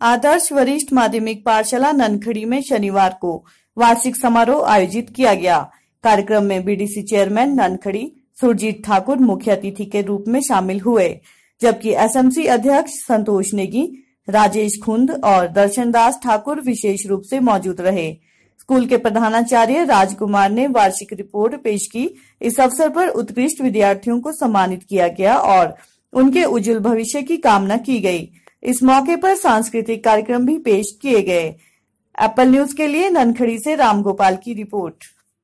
आदर्श वरिष्ठ माध्यमिक पाठशाला ननखड़ी में शनिवार को वार्षिक समारोह आयोजित किया गया। कार्यक्रम में बीडीसी चेयरमैन ननखड़ी सुरजीत ठाकुर मुख्य अतिथि के रूप में शामिल हुए, जबकि एसएमसी अध्यक्ष संतोष नेगी, राजेश खुंद और दर्शनदास ठाकुर विशेष रूप से मौजूद रहे। स्कूल के प्रधानाचार्य राजकुमार ने वार्षिक रिपोर्ट पेश की। इस अवसर पर उत्कृष्ट विद्यार्थियों को सम्मानित किया गया और उनके उज्जवल भविष्य की कामना की गई। इस मौके पर सांस्कृतिक कार्यक्रम भी पेश किए गए। एप्पल न्यूज के लिए ननखड़ी से रामगोपाल की रिपोर्ट।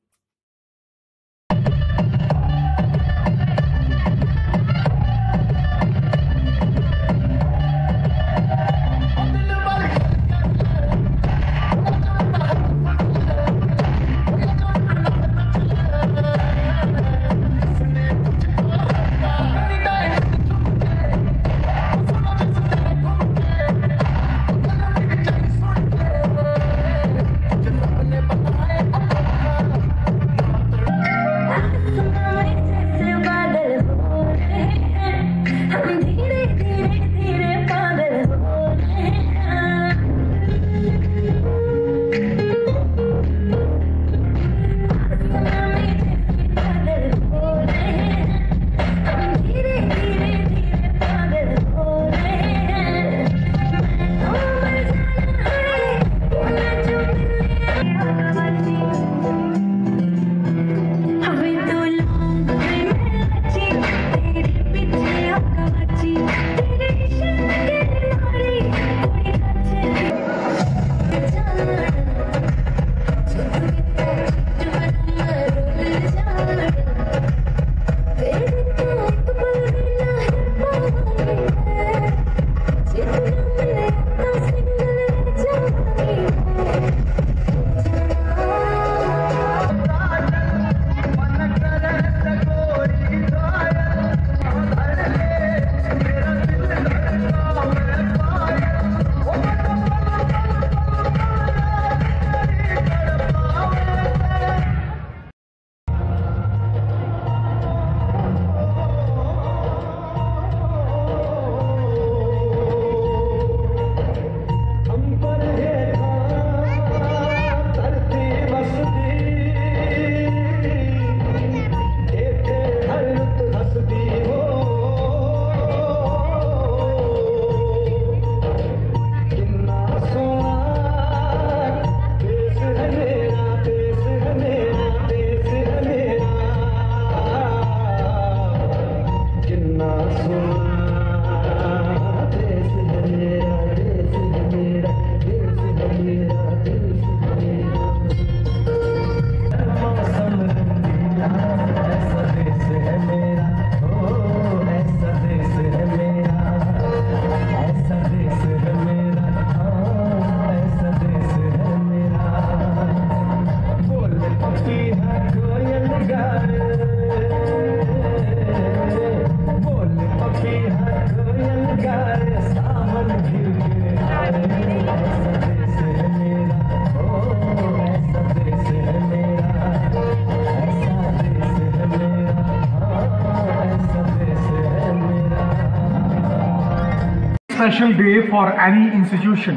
Special day for any institution.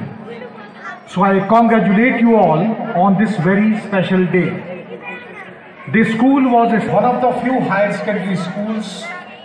So I congratulate you all on this very special day. This school was one of the few higher secondary schools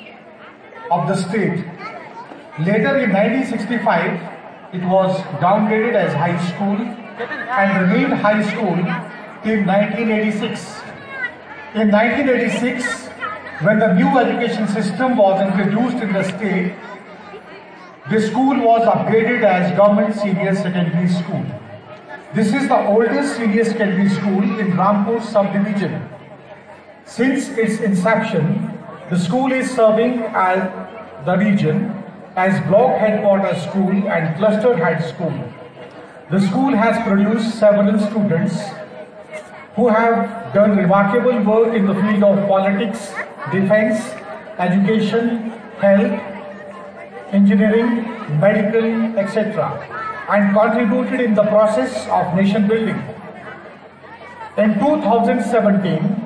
of the state. Later in 1965, it was downgraded as high school and remained high school till 1986. In 1986, when the new education system was introduced in the state, the school was upgraded as Government Senior Secondary School. This is the oldest senior secondary school in Rampur subdivision. Since its inception, the school is serving as the region as block headquarters school and cluster head school. The school has produced several students who have done remarkable work in the field of politics, defense, education, health, engineering, medical, etc., and contributed in the process of nation building. In 2017,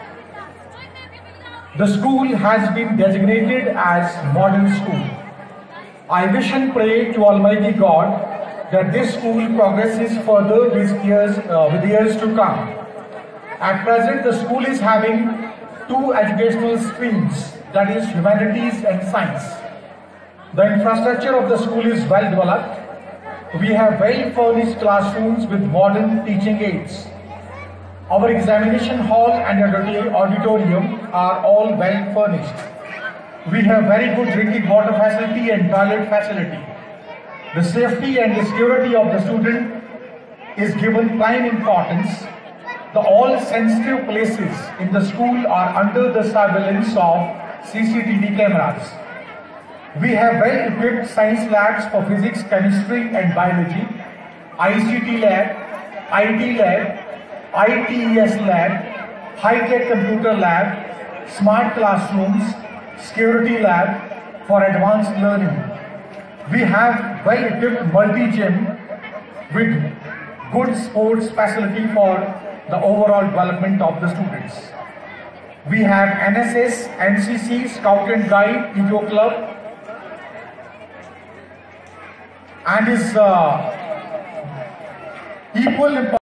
the school has been designated as model school. I wish and pray to Almighty God that this school progresses further with years to come. At present, the school is having two educational streams, that is humanities and science. The infrastructure of the school is well developed. We have well-furnished classrooms with modern teaching aids. Our examination hall and auditorium are all well furnished. We have very good drinking water facility and toilet facility. The safety and the security of the student is given prime importance. All sensitive places in the school are under the surveillance of CCTV cameras. We have well-equipped science labs for physics, chemistry and biology, ICT lab, IT lab, ITES lab, high-tech computer lab, smart classrooms, security lab for advanced learning. We have well-equipped multi-gym with good sports facility for the overall development of the students. We have NSS, NCC, Scout and Guide, Eco Club, and is equal importance.